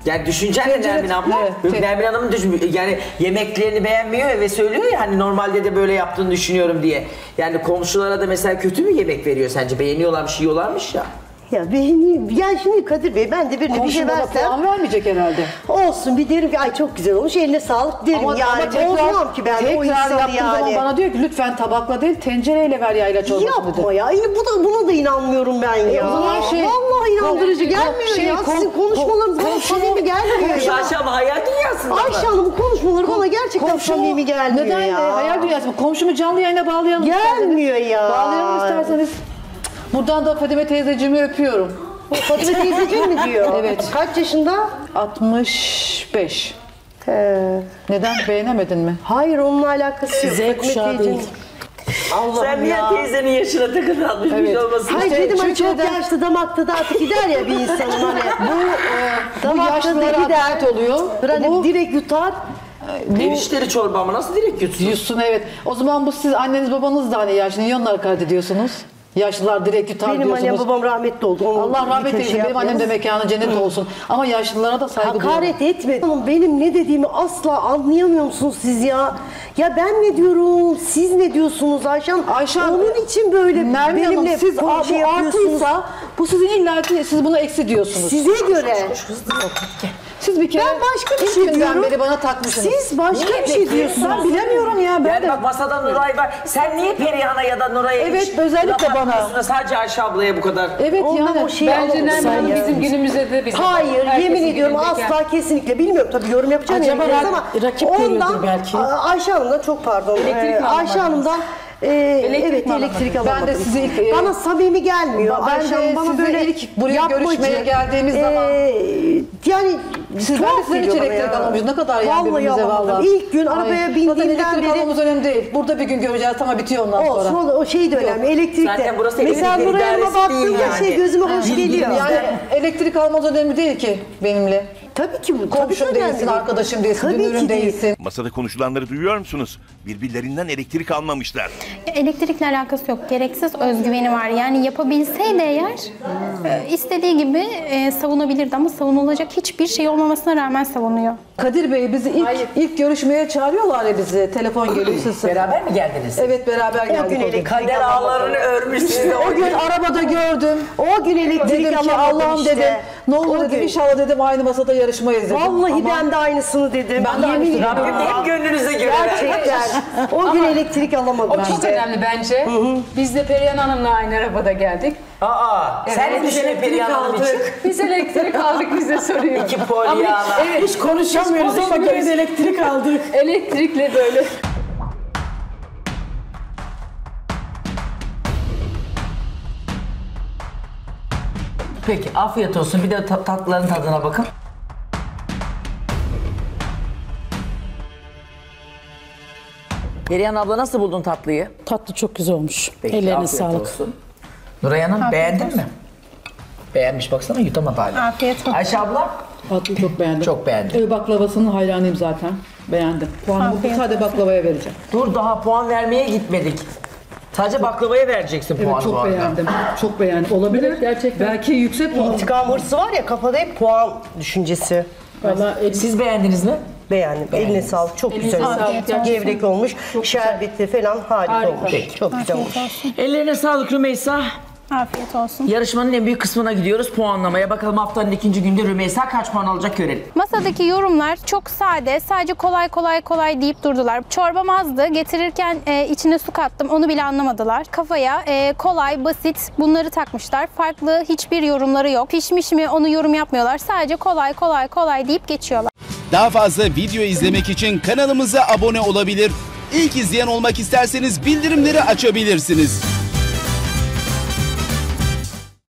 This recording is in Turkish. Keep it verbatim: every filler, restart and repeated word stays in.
Yani düşüncen ne Nermin abla? Evet, Nermin Hanım'ın düşün, yani yemeklerini beğenmiyor ve söylüyor ya hani normalde de böyle yaptığını düşünüyorum diye. Yani komşulara da mesela kötü mü yemek veriyor sence? Beğeniyorlarmış, yiyorlarmış ya. Ya beğeneyim. Ya şimdi Kadir Bey ben de birine bir şey Komşum bana versem. puan vermeyecek herhalde. Olsun bir derim ki ay çok güzel olmuş eline sağlık derim Ama, yani. ama tekrar, Bozmam ki ben tekrar o insanı yaptığım yani. zaman bana diyor ki lütfen tabakla değil tencereyle ver yayla çorbasını. Yapma ya. İyi, bu da, buna da inanmıyorum ben ya. E, o zaman şey- Vallahi inandırıcı Kom- gelmiyor şey, ya. kom- Sizin konuşmalarınız bana komşumu- samimi gelmiyor ya. Ayşe abla hayal dünyasında mı? Ayşe Hanım'ın konuşmaları bana gerçekten Komşumu- samimi gelmiyor Neden ya. de hayal dünyası mı? Komşumu canlı yayına bağlayalım. Gelmiyor isterseniz. ya. Bağlayalım isterseniz. Buradan da Fadime teyzeciğimi öpüyorum. Fatime teyzeciğim mi diyor? Evet. Kaç yaşında? altmış beş. He. Neden beğenemedin mi? Hayır onunla alakası yok. Z Fatime kuşağı teyzeciğim. değil. Allah'ım Sen niye ya. teyzenin yaşına takıldın altmış Evet. olmasın? Hayır İşte dedim hani çok Türkiye'den- yaşlı damakta da artık gider ya bir insanın hani. Bu Bu damakta da yaşlılara gider. adalet oluyor. Hani Bu direkt yutar. Erişteli çorbamı nasıl direkt yutsun? Yutsun evet. O zaman bu siz anneniz babanız da hani yaşlı. Niye onlar hakaret ediyorsunuz? Yaşlılar direkt yutar Benim diyorsunuz. annem babam rahmetli oldu. Onu Allah rahmet bir kere eylesin. şey Benim annem de mekanı cennet olsun. Ama yaşlılara da saygı duyuyorum. hakaret etme. Hanım, benim ne dediğimi asla anlayamıyor musunuz siz ya? Ya ben ne diyorum, siz ne diyorsunuz Ayşe Hanım? Ayşe Hanım, Onun için böyle Nermin Hanım benimle siz bu şey bu yapıyorsunuz. artıysa bu sizin illaki siz buna eksi diyorsunuz. Size göre. Siz bir kere Ben başka bir ilk şey günden diyorum. beri bana takmışsınız. Siz başka Niye bir şey peki? diyorsunuz. Ben bilemiyorum ya ben Yani de. bak masada Nuray var. Sen niye Perihan'a ya da Nuray'a Evet, hiç özellikle laf bana. atmıyorsun da sadece Ayşe ablaya bu kadar? Evet Ondan yani. o şeyi Ben- alamadım. Bence Nermin Hanım ya. bizim günümüzde de bizim. Hayır, herkesin yemin ediyorum günündeyken. asla kesinlikle bilmiyorum tabii yorum yapacağım Acaba ya, rak- ama rakip ondan görüyordur belki. A- Ayşe Hanım'dan çok pardon. Elektrik Ee, mi Ayşe alamadınız? Hanım'dan e, evet mi elektrik alamadınız? alamadım. Ben de sizi ilk, e, bana samimi gelmiyor. Ben Ayşe de Hanım bana size böyle ilk buraya yapmacı, görüşmeye geldiğimiz e, zaman- yani Siz tuhaf ben de sizden hiç geliyor bana elektrik ya. alamamışsınız. Ne kadar yani Vallahi birbirimize alamadım. vallahi. İlk gün arabaya Zaten bindiğimden elektrik beri almamız önemli değil. Burada bir gün göreceğiz ama bitiyor ondan olsun sonra. o, o şey de önemli. Elektrikte. Zaten burası Mesela elektrik buraya idaresi baktığımda değil yani. şey gözüme hoş Ha, geliyor. Yani elektrik almamız önemli değil ki benimle. Tabii ki bu. Komşum tabii ki değilsin, önemli. arkadaşım değilsin, Tabii dünürüm ki değil. değilsin. Masada konuşulanları duyuyor musunuz? Birbirlerinden elektrik almamışlar. Elektrikle alakası yok. Gereksiz özgüveni var. Yani yapabilseydi eğer e, istediği gibi e, savunabilirdi ama savunulacak hiçbir şey olmamasına rağmen savunuyor. Kadir Bey bizi ilk ilk görüşmeye çağırıyorlar ya bizi. Telefon geliyor siz. Beraber mi geldiniz? Evet beraber geldik. gün o gün. elektrik Kader ağlarını örmüş size. O gün arabada gördüm. O gün elektrik Dedim ki alamadım Allah'ım işte. dedim. Ne olur O dedim gün. inşallah dedim aynı masada yarışmayız dedim. Vallahi Ama ben de aynısını dedim. Ben de Yemin aynısını ediyorum. dedim. Rabbim hep gönlünüze göre. Gerçekten. O gün elektrik alamadım. O çok işte. önemli bence. Biz de Perihan Hanım'la aynı arabada geldik. Aa, sen ne biz düşünüyorsun elektrik Perihan Hanım için? aldık. Biz elektrik aldık bize soruyor. İki Pollyanna. Evet, Hiç konuşamıyoruz ama konuşmuyoruz. gene de elektrik aldık. elektrikle böyle. Peki afiyet olsun. Bir de ta- tatlıların tadına bakın. Perihan abla nasıl buldun tatlıyı? Tatlı çok güzel olmuş. Peki, Ellerine afiyet sağlık. olsun. Nuray Hanım Afiyet beğendin olsun. mi? Beğenmiş baksana yutamadı hala. Afiyet olsun. Ayşe abla Tatlıyı çok beğendim. çok beğendi. Ev baklavasının hayranıyım zaten. Beğendim. Puanımı Afiyet sadece baklavaya vereceğim. Dur daha puan vermeye gitmedik. Sadece baklavaya vereceksin Evet puanı bu çok arada. beğendim. Çok beğendim. Olabilir. Gerçekten. Belki yüksek puan. İntikam hırsı var ya kafada hep puan düşüncesi. Vallahi Siz beğendiniz mi? Beğendim. Eline sağlık. Çok güzel olmuş. Afiyet olsun. Gevrek olmuş. Şerbetli falan harika, Harika. olmuş. Peki. Çok güzel olmuş. Afiyet olsun. Ellerine sağlık Rümeysa. Afiyet olsun. Yarışmanın en büyük kısmına gidiyoruz puanlamaya. Bakalım haftanın ikinci günde Rümeysa kaç puan alacak görelim. Masadaki yorumlar çok sade, sadece kolay kolay kolay deyip durdular. Çorbam azdı, getirirken e, içine su kattım, onu bile anlamadılar. Kafaya e, kolay, basit bunları takmışlar. Farklı hiçbir yorumları yok. Pişmiş mi onu yorum yapmıyorlar. Sadece kolay kolay kolay deyip geçiyorlar. Daha fazla video izlemek için kanalımıza abone olabilir. İlk izleyen olmak isterseniz bildirimleri açabilirsiniz.